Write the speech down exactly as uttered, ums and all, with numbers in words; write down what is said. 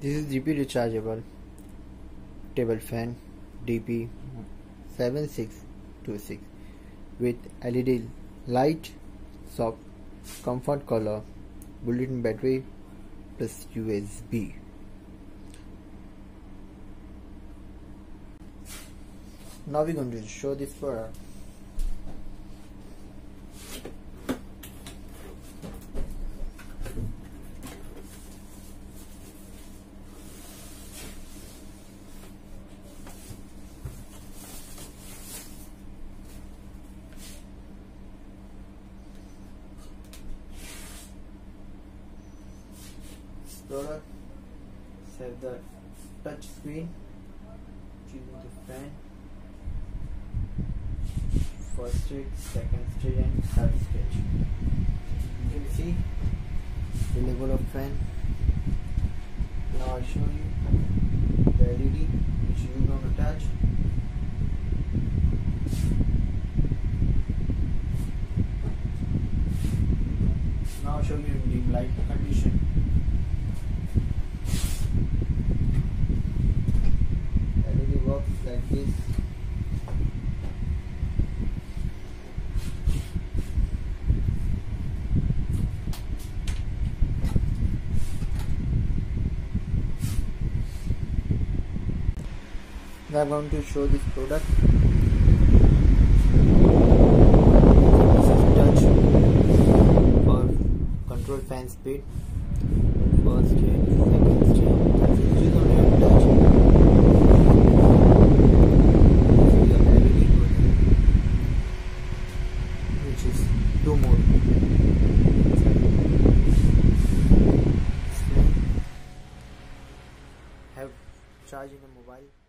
This is D P rechargeable table fan D P seven six two six with L E D light, soft comfort color, built-in battery plus U S B. Now we're going to show this product. Product have the touch screen, choosing the fan, first stage, second stage and third stage. You can see the level of fan. Now I'll show you the L E D which you going to touch. Now I'll show you in dim light condition. Works like this. Now I'm going to show this product. This is touch for control fan speed. First stage, second stage. This is just only a touch. Two more. Have charge in the mobile.